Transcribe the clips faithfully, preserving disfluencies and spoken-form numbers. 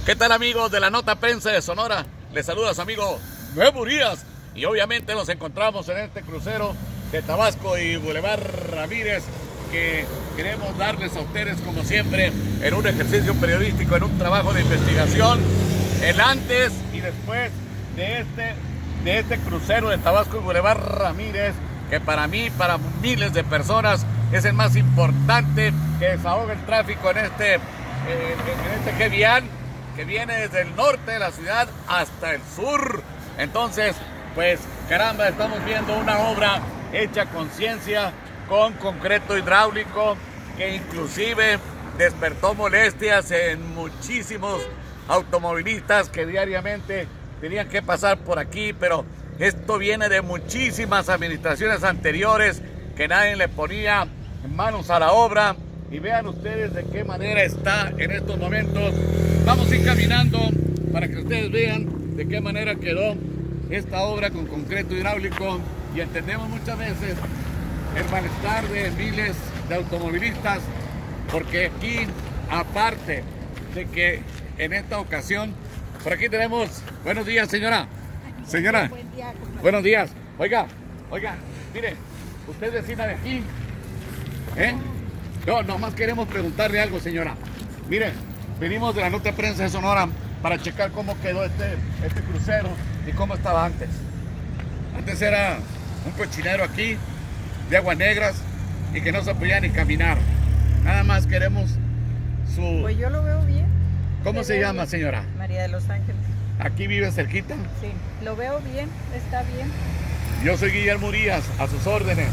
¿Qué tal, amigos de la Nota Prensa de Sonora? Les saluda su amigo Memo Urias y obviamente nos encontramos en este crucero de Tabasco y Boulevard Ramírez, que queremos darles a ustedes, como siempre, en un ejercicio periodístico, en un trabajo de investigación, el antes y después de este, de este crucero de Tabasco y Boulevard Ramírez, que para mí, para miles de personas, es el más importante, que desahoga el tráfico en este, eh, en este eje vial, que viene desde el norte de la ciudad hasta el sur. Entonces, pues caramba, estamos viendo una obra hecha con ciencia, con concreto hidráulico, que inclusive despertó molestias en muchísimos automovilistas que diariamente tenían que pasar por aquí, pero esto viene de muchísimas administraciones anteriores que nadie le ponía manos a la obra. Y vean ustedes de qué manera está en estos momentos. Vamos a ir caminando para que ustedes vean de qué manera quedó esta obra con concreto hidráulico. Y entendemos muchas veces el malestar de miles de automovilistas, porque aquí, aparte de que en esta ocasión, por aquí tenemos, buenos días, señora, señora, Buen día, buenos días, oiga, oiga, mire, usted es vecina de aquí, ¿eh? No, nomás queremos preguntarle algo, señora. Mire, venimos de la Nota Prensa de Sonora para checar cómo quedó este, este crucero y cómo estaba antes. Antes era un cochinero aquí, de aguas negras, y que no se podía ni caminar. Nada más queremos su... Pues yo lo veo bien. ¿Cómo Lo se veo llama, bien. señora? María de los Ángeles. ¿Aquí vive cerquita? Sí, lo veo bien, está bien. Yo soy Guillermo Urias, a sus órdenes.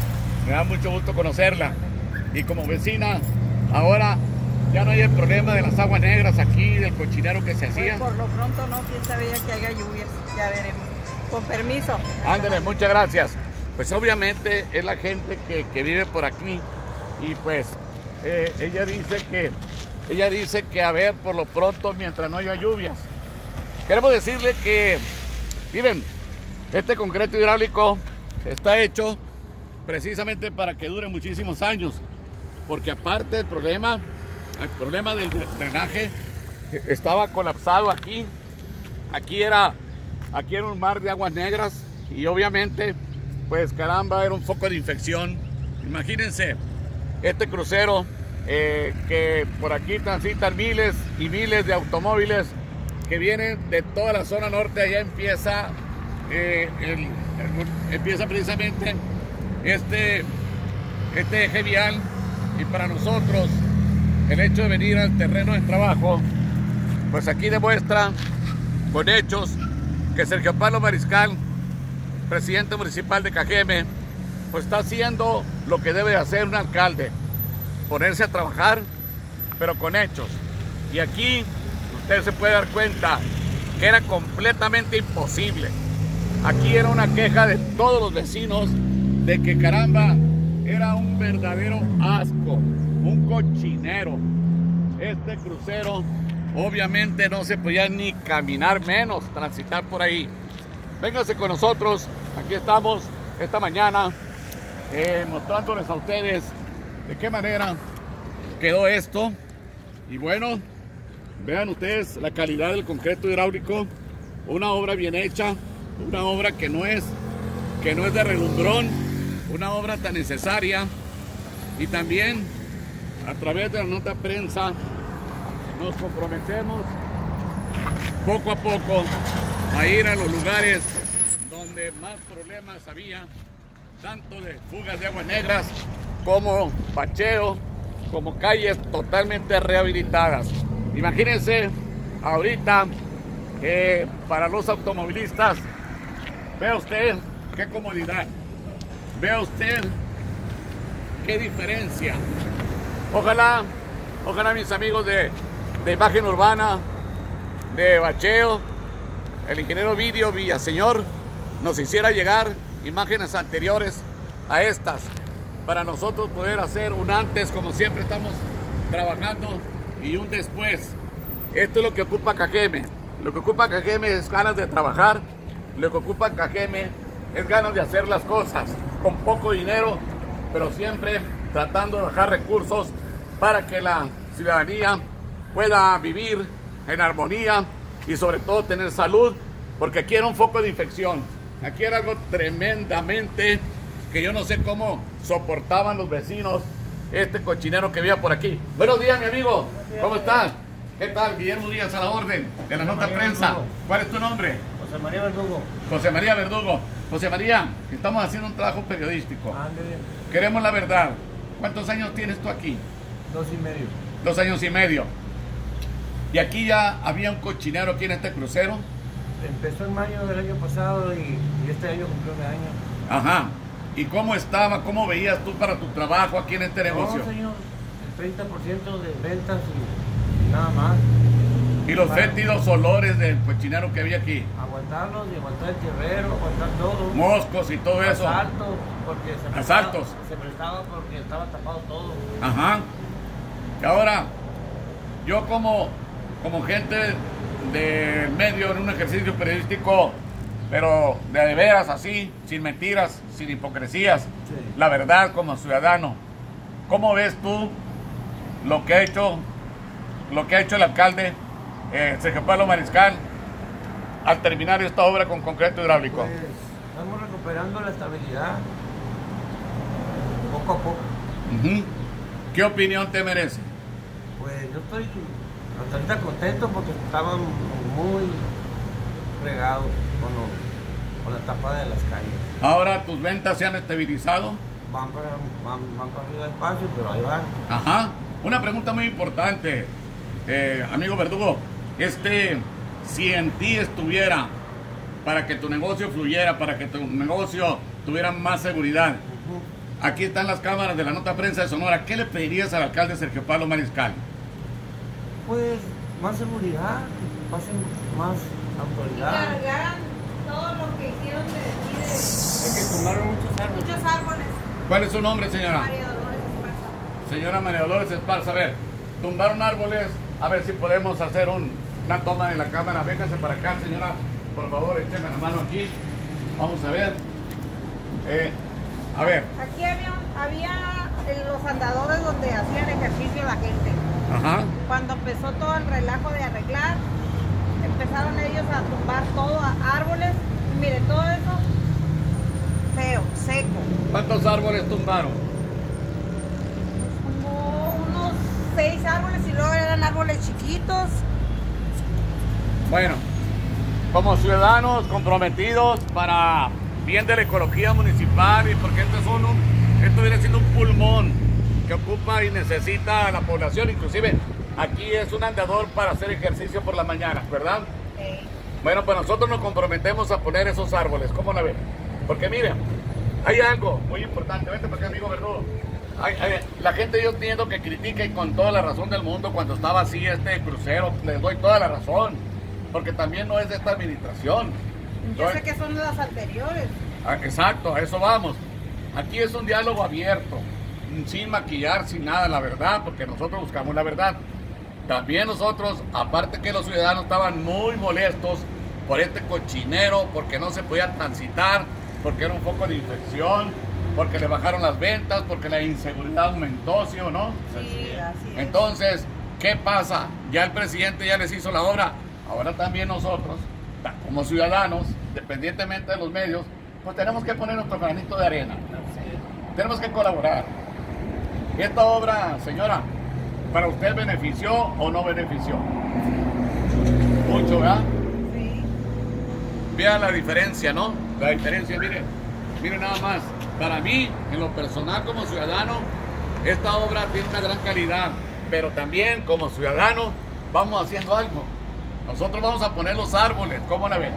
Me da mucho gusto conocerla. Y como vecina, ahora ya no hay el problema de las aguas negras aquí, del cochinero que se Pues hacía. por lo pronto no, quién sabe ya que haya lluvias, ya veremos. Con permiso. Ándale, muchas gracias. Pues obviamente es la gente que, que vive por aquí y pues eh, ella dice que ella dice que a ver, por lo pronto, mientras no haya lluvias. Queremos decirle que, miren, este concreto hidráulico está hecho precisamente para que dure muchísimos años, porque aparte del problema, el problema del drenaje, estaba colapsado aquí, aquí era, aquí era un mar de aguas negras y obviamente, pues caramba, era un foco de infección. Imagínense, este crucero eh, que por aquí transitan miles y miles de automóviles que vienen de toda la zona norte. Allá empieza, eh, el, el, empieza precisamente este, este eje vial, y para nosotros el hecho de venir al terreno de trabajo, pues aquí demuestra con hechos que Sergio Pablo Mariscal, presidente municipal de Cajeme, pues está haciendo lo que debe hacer un alcalde: ponerse a trabajar, pero con hechos. Y aquí usted se puede dar cuenta que era completamente imposible. Aquí era una queja de todos los vecinos de que caramba, era un verdadero asco, un cochinero. Este crucero obviamente no se podía ni caminar, menos transitar por ahí. Vénganse con nosotros, aquí estamos esta mañana eh, mostrándoles a ustedes de qué manera quedó esto. Y bueno, vean ustedes la calidad del concreto hidráulico, una obra bien hecha, una obra que no es, que no es de relumbrón, una obra tan necesaria. Y también a través de la Nota Prensa nos comprometemos poco a poco a ir a los lugares donde más problemas había, tanto de fugas de aguas negras como bacheo, como calles totalmente rehabilitadas. Imagínense ahorita que para los automovilistas, vea usted qué comodidad, vea usted qué diferencia. Ojalá, ojalá mis amigos de, de imagen urbana, de bacheo, el ingeniero Vidio Villaseñor, nos hiciera llegar imágenes anteriores a estas, para nosotros poder hacer un antes, como siempre estamos trabajando, y un después. Esto es lo que ocupa Cajeme. Lo que ocupa Cajeme es ganas de trabajar. Lo que ocupa Cajeme es ganas de hacer las cosas con poco dinero, pero siempre tratando de bajar recursos para que la ciudadanía pueda vivir en armonía y sobre todo tener salud, porque aquí era un foco de infección. Aquí era algo tremendamente que yo no sé cómo soportaban los vecinos este cochinero que había por aquí. Buenos días, mi amigo. ¿Cómo estás? ¿Qué tal? Guillermo Díaz a la orden, de la Nota Prensa. ¿Cuál es tu nombre? José María Verdugo. José María Verdugo. José María, estamos haciendo un trabajo periodístico. Ándale. Queremos la verdad. ¿Cuántos años tienes tú aquí? Dos y medio. Dos años y medio. Y aquí ya había un cochinero aquí en este crucero. Empezó en mayo del año pasado y, y este año cumplió un año. Ajá. ¿Y cómo estaba? ¿Cómo veías tú para tu trabajo aquí en este negocio? No, señor. El treinta por ciento de ventas y nada más. Y los Para fétidos olores del cochinero que había aquí. aguantarlos y aguantar el tierrero, aguantar todo. Moscos y todo eso. Asaltos, porque se prestaba, Asaltos. se prestaba porque estaba tapado todo. Ajá. Y ahora, yo como, como gente de medio en un ejercicio periodístico, pero de, de veras así, sin mentiras, sin hipocresías, Sí. la verdad como ciudadano, ¿cómo ves tú lo que ha hecho, lo que ha hecho el alcalde eh, Sergio Pablo Mariscal al terminar esta obra con concreto hidráulico? Pues estamos recuperando la estabilidad poco a poco. Ujú. ¿Qué opinión te merece? Pues yo estoy hasta ahorita contento porque estaban muy fregados con, lo- con la tapada de las calles. Ahora tus ventas se han estabilizado. Van para, van, van para arriba despacio, pero ahí van. Ajá. Una pregunta muy importante, eh, amigo Verdugo. Este, si en ti estuviera para que tu negocio fluyera, para que tu negocio tuviera más seguridad, Ujú. aquí están las cámaras de la Nota Prensa de Sonora. ¿Qué le pedirías al alcalde Sergio Pablo Mariscal? Pues más seguridad, más, más autoridad. Cargaran todo lo que hicieron de aquí Es que tumbaron muchos de árboles. muchos árboles. ¿Cuál es su nombre, señora? María Dolores Esparza. Señora María Dolores Esparza, a ver, tumbaron árboles, a ver si podemos hacer un, una toma de la cámara. Véngase para acá, señora, por favor, écheme la mano aquí. Vamos a ver. Eh, a ver, Aquí había, había eh, los andadores donde hacían ejercicio la gente. ajá. Cuando empezó todo el relajo de arreglar, empezaron ellos a tumbar todo, a árboles. Mire, todo eso feo, seco. ¿Cuántos árboles tumbaron? Como unos seis árboles y luego eran árboles chiquitos. Bueno, como ciudadanos comprometidos para bien de la ecología municipal y porque este es un, esto viene siendo un pulmón que ocupa y necesita a la población, inclusive aquí es un andador para hacer ejercicio por la mañana, ¿verdad? Eh, Bueno, pues nosotros nos comprometemos a poner esos árboles, ¿cómo la ven? Porque miren, hay algo muy importante, vete para acá, amigo Verdugo. Hay- hay- la gente yo entiendo que critica y con toda la razón del mundo cuando estaba así este crucero, les doy toda la razón, porque también no es de esta administración. yo No sé es- que son las anteriores. Ah, exacto, a eso vamos. Aquí es un diálogo abierto, sin maquillar, sin nada, la verdad, porque nosotros buscamos la verdad. También nosotros, aparte que los ciudadanos estaban muy molestos por este cochinero, porque no se podía transitar, porque era un foco de infección, porque le bajaron las ventas, porque la inseguridad aumentó, ¿sí o no? Sí, así es. Entonces, ¿qué pasa? Ya el presidente ya les hizo la obra, ahora también nosotros, ta- como ciudadanos, independientemente de los medios, pues tenemos que poner nuestro granito de arena. Tenemos que colaborar. Esta obra, señora, ¿para usted benefició o no benefició? Mucho, ¿verdad? Sí. Vean la diferencia, ¿no? La diferencia, mire, mire nada más. Para mí, en lo personal como ciudadano, esta obra tiene una gran calidad, pero también como ciudadano vamos haciendo algo. Nosotros vamos a poner los árboles, ¿cómo la ven?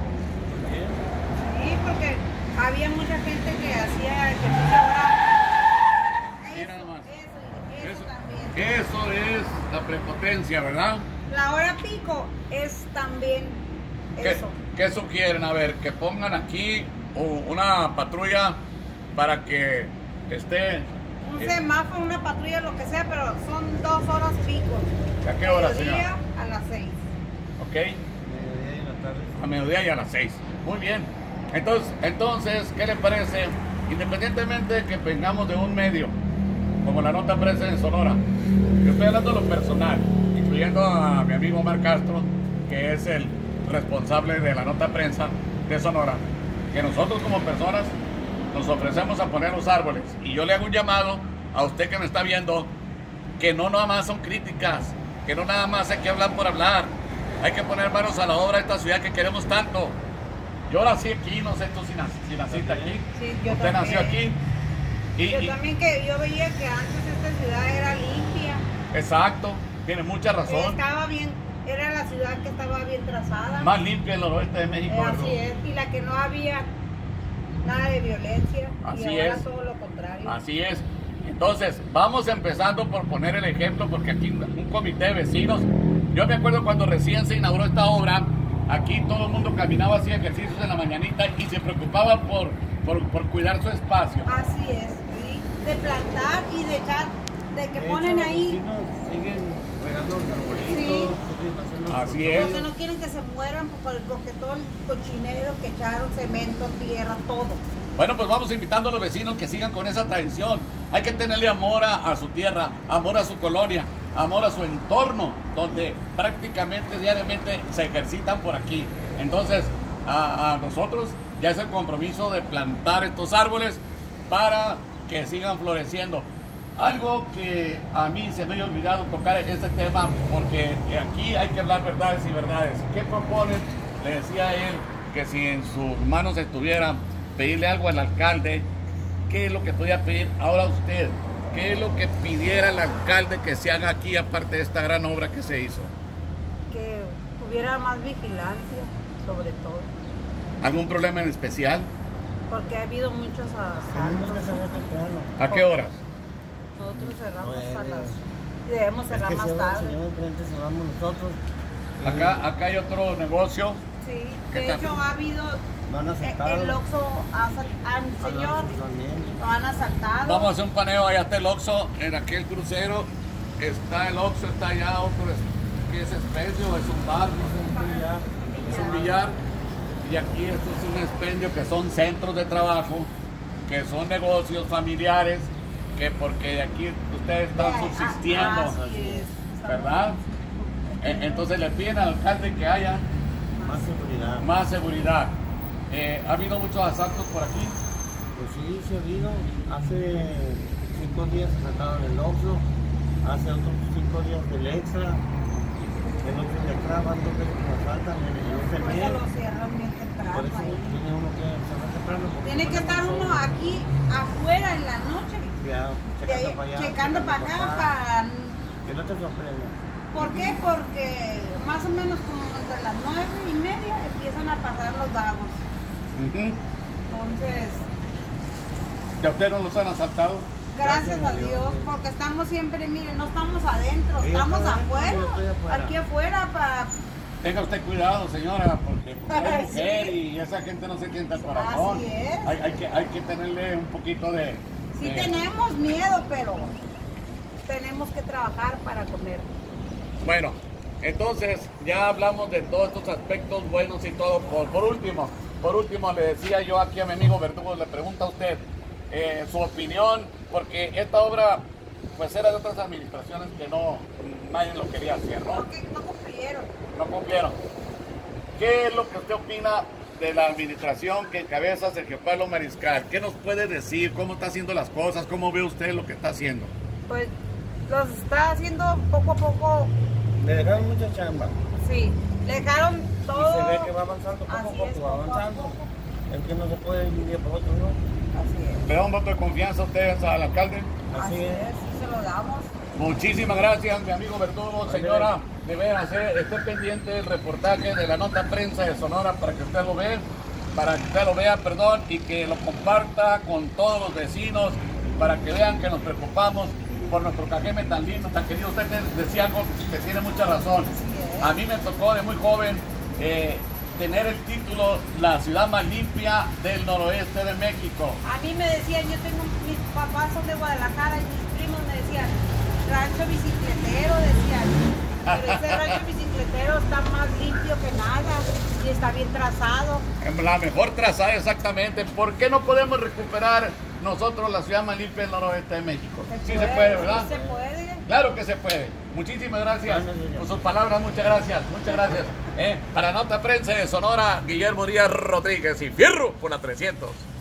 Sí, porque había mucha gente que hacía ejercicio ahora. Mira Eso, nomás. eso, eso Eso, también. eso es la prepotencia, ¿verdad? La hora pico es también ¿Qué, eso. qué sugieren? A ver, que pongan aquí u- una patrulla para que esté... Un eh, semáforo, una patrulla, lo que sea, pero son dos horas pico. ¿A qué hora, Mediodía señora? a las seis. ¿Ok? Mediodía y en la tarde. A mediodía y a las seis. Muy bien. Entonces, entonces, ¿qué le parece? Independientemente de que vengamos de un medio, como la Nota Prensa en Sonora, yo estoy hablando de lo personal, incluyendo incluyendo a mi amigo Omar Castro, que es el responsable de la nota prensa de Sonora, que nosotros como personas nos ofrecemos a poner los árboles. Y yo le hago un llamado a usted que me está viendo, que no nada más son críticas, que no nada más hay que hablar por hablar, hay que poner manos a la obra de esta ciudad que queremos tanto. Yo nací aquí, no sé tú si, nac si naciste aquí, sí, yo usted también. nació aquí. Y, yo y, también que yo veía que antes esta ciudad era limpia. Exacto, tiene mucha razón. Estaba bien, era la ciudad que estaba bien trazada. Más limpia el noroeste de México. Eh, así es, y la que no había nada de violencia. Así y ahora es. todo lo contrario. Así es. Entonces, vamos empezando por poner el ejemplo, porque aquí un comité de vecinos, yo me acuerdo cuando recién se inauguró esta obra, aquí todo el mundo caminaba, hacía ejercicios en la mañanita y se preocupaba por, por, por cuidar su espacio. Así es, ¿sí? De plantar y de echar, de que De ponen hecho, ahí. los vecinos siguen regando los arbolitos, Sí. siguen haciendo Así sus es. Porque no quieren que se mueran, porque porque todo el cochinero que echaron, cemento, tierra, todo. Bueno, pues vamos invitando a los vecinos que sigan con esa tradición. Hay que tenerle amor a, a su tierra, amor a su colonia, amor a su entorno, donde prácticamente diariamente se ejercitan por aquí. Entonces, a, a nosotros ya es el compromiso de plantar estos árboles para que sigan floreciendo. Algo que a mí se me había olvidado tocar este tema, porque aquí hay que hablar verdades y verdades. ¿Qué proponen? Le decía a él que si en sus manos estuviera pedirle algo al alcalde, ¿qué es lo que podía pedir? Ahora usted, ¿qué es lo que pidiera el alcalde que se haga aquí, aparte de esta gran obra que se hizo? Que hubiera más vigilancia, sobre todo. ¿Algún problema en especial? Porque ha habido muchos Tenemos que asaltos. cerrar temprano. ¿A qué horas? Nosotros cerramos Bueno, a las... Debemos Es cerrar que más si tarde. señor enfrente cerramos nosotros. y Acá, acá hay otro negocio. Sí, ¿Qué de tal? hecho ha habido... Van a eh, asaltar. El Oxxo ha asal- al señor lo han asaltado. Vamos a hacer un paneo, allá está el Oxxo, en aquel crucero está el Oxxo, está allá otro, ¿qué es expendio? Es un bar, es un billar, y aquí esto es un expendio que son centros de trabajo, que son negocios familiares, que porque de aquí ustedes están Ah, subsistiendo, así es. ¿verdad? E- Entonces le piden al alcalde que haya Más seguridad. más seguridad. Eh, ¿Ha habido muchos asaltos por aquí? Pues sí, se ha habido. Hace cinco días asaltaron el Oxxo, hace otros cinco días del Extra, el otro de acá van dos veces que asaltan, en el Por eso F M. lo cierran bien Por temprano eso ahí. tiene uno que cerrar temprano. porque Tiene que ponemos estar uno nosotros. aquí afuera en la noche, Ya, de ahí, checando para allá, checando para acá, acá. para... Que no te sorprenda. ¿Por qué? Porque más o menos como entre las nueve y media empiezan a pasar los vagos. Ujú. Entonces, ¿Ya ustedes no los han asaltado? gracias Gracias a a Dios, Dios, sí. porque estamos siempre, miren, no estamos adentro, Ella estamos está adentro, afuera, yo estoy afuera. aquí afuera para... Tenga usted cuidado, señora, porque usted es Sí. mujer y esa gente no se tienta el corazón. Así es. Hay, hay que, hay que tenerle un poquito de... Sí de- tenemos miedo, pero tenemos que trabajar para comer. Bueno, entonces ya hablamos de todos estos aspectos buenos y todo. Por, por último, por último le decía yo aquí a mi amigo Verdugo, le pregunta a usted eh, su opinión, porque esta obra pues era de otras administraciones que no, nadie lo quería hacer, ¿no? No, que no cumplieron. No cumplieron. ¿Qué es lo que usted opina de la administración que encabeza Sergio Pablo Mariscal? ¿Qué nos puede decir? ¿Cómo está haciendo las cosas? ¿Cómo ve usted lo que está haciendo? Pues los está haciendo poco a poco, Le dejaron mucha chamba. sí, le dejaron todo. Y se ve que va avanzando poco a Así poco, es, va poco a avanzando. poco. Es que no se puede ir de un día para otro, ¿no? Así es. ¿Le da un voto de confianza a ustedes al alcalde? Así, Así es. es, sí se lo damos. Muchísimas gracias, mi amigo Verdugo. Señora, de veras, eh, esté pendiente del reportaje de la nota prensa de Sonora para que usted lo vea, para que usted lo vea, perdón, y que lo comparta con todos los vecinos, para que vean que nos preocupamos por nuestro Cajeme tan lindo, tan querido. Usted decía algo que tiene mucha razón. Así es. A mí me tocó de muy joven eh, tener el título La ciudad más limpia del noroeste de México. A mí me decían, yo tengo, mis papás son de Guadalajara y mis primos me decían, rancho bicicletero, decían. Pero ese rancho bicicletero está más limpio que nada y está bien trazado. La mejor trazada, exactamente. ¿Por qué no podemos recuperar nosotros la ciudad más limpia del noroeste de México? Sí se puede, ¿verdad? Sí se puede. Claro que se puede. Muchísimas gracias por sus palabras, muchas gracias, muchas gracias. Eh, para Nota Prensa de Sonora, Guillermo Díaz Rodríguez y Fierro por la trescientos.